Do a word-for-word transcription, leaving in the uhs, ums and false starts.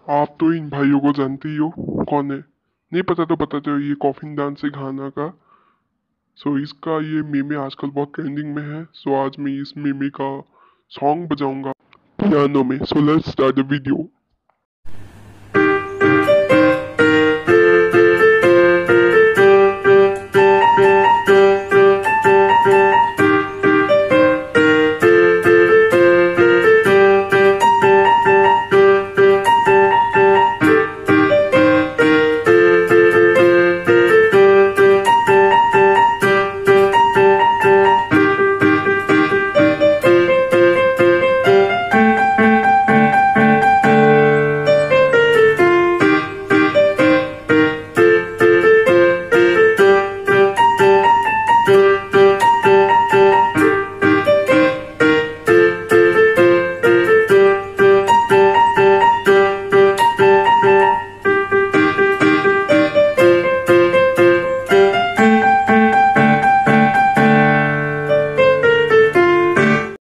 आप तो इन भाइयों को जानते ही हो कौन है। नहीं पता तो बताते हो, ये कॉफिन डांस है घाना का। सो इसका ये मीमे आजकल बहुत ट्रेंडिंग में है। सो आज मैं इस मीमे का सॉन्ग बजाऊंगा पियानो में। So let's start the video.